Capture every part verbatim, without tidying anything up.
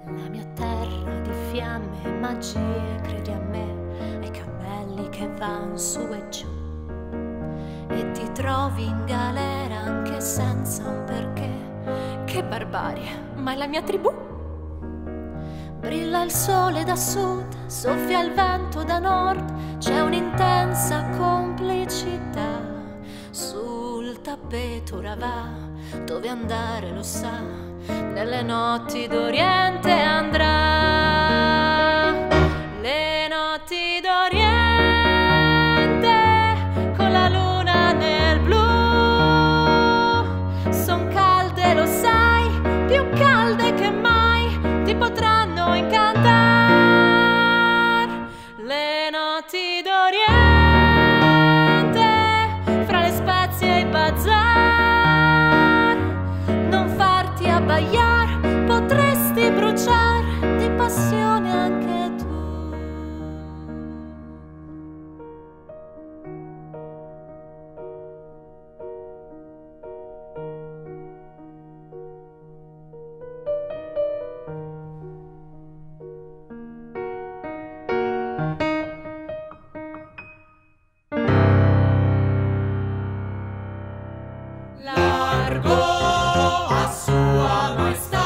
La mia terra di fiamme e magie, credi a me, ai cammelli che van su e giù, e ti trovi in galera anche senza un perché. Che barbarie, ma è la mia tribù. Brilla il sole da sud, soffia il vento da nord, c'è un'intensa complicità. Sul tappeto ora va, dove andare lo sa, nelle notti d'Oriente andrà. Le notti d'Oriente con la luna nel blu son calde, lo sai, più calde che mai ti potranno incantare. Le notti d'Oriente fra le spezie e i bazar, non farti abbaiar, potresti bruciar di passione anche tu. Largo a Sua Maestà,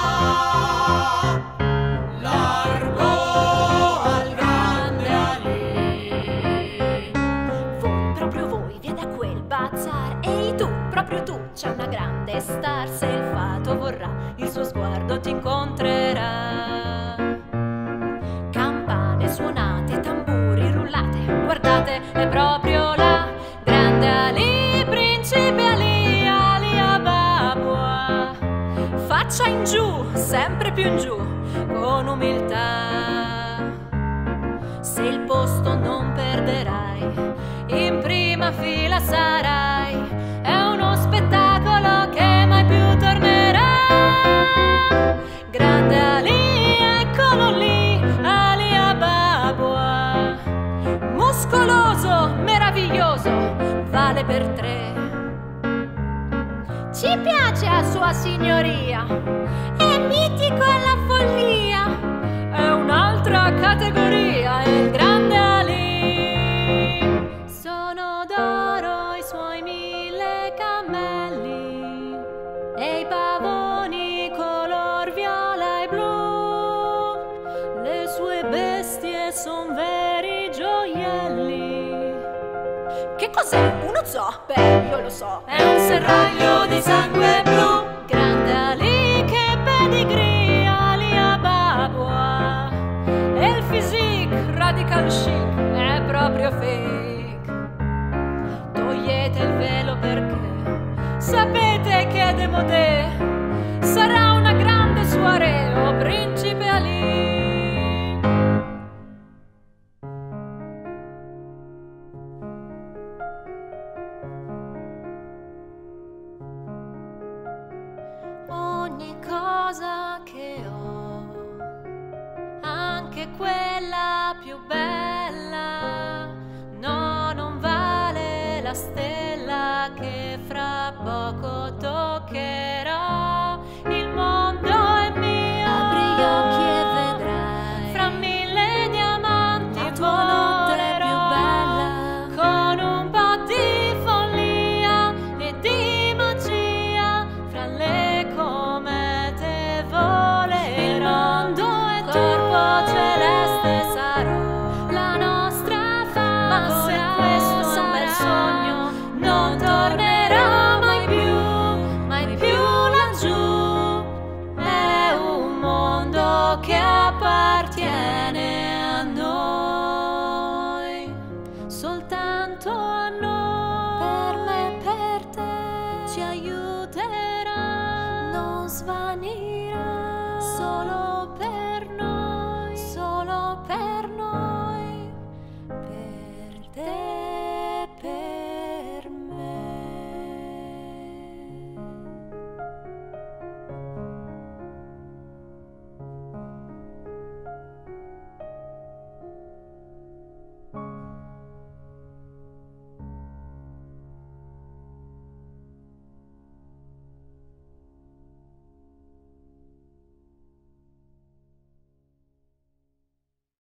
largo al grande Ali. Voi, proprio voi, via da quel bazar. Ehi tu, proprio tu, c'è una grande star. Se il fato vorrà, il suo sguardo ti incontrerà. Campane suonate, tamburi rullate, guardate, è proprio là. Grande Ali, principe Ali, Ali Ababua. Faccia in giù, sempre più in giù, con umiltà. Se il posto non perderai, in prima fila sarai. È uno spettacolo che mai più tornerà. Grande Ali, eccolo lì, Ali Ababua. Muscoloso, meraviglioso, vale per tre. Ci piace a sua signoria, è mitico alla follia, è un'altra categoria, è il grande Ali. Sono d'oro i suoi mille cammelli e i pavoni color viola e blu. Le sue bestie son veri gioielli. Che cos'è? Uno zoo? Beh, io lo so, è un serraglio di sangue blu. Grande Ali, che pedigree, Ali Ababua. E il physique radical chic è proprio fake. Togliete il velo perché sapete che è démodé. Sarà una grande soirée, o principe Ali. Ogni cosa che ho, anche quella più bella, no, non vale la stella che fra poco toccherò. Il mondo è mio, apri gli occhi e vedrai, fra mille diamanti la tua notte più bella, con un po' di follia e di magia, fra le comete volerò. Il mondo è corpo celeste sarò, la nostra favola. Ma se questo è un bel sogno, non tornerò mai più, mai più laggiù. È un mondo che appartiene a noi, soltanto a noi. Per me e per te ci aiuterà, non svanirà, solo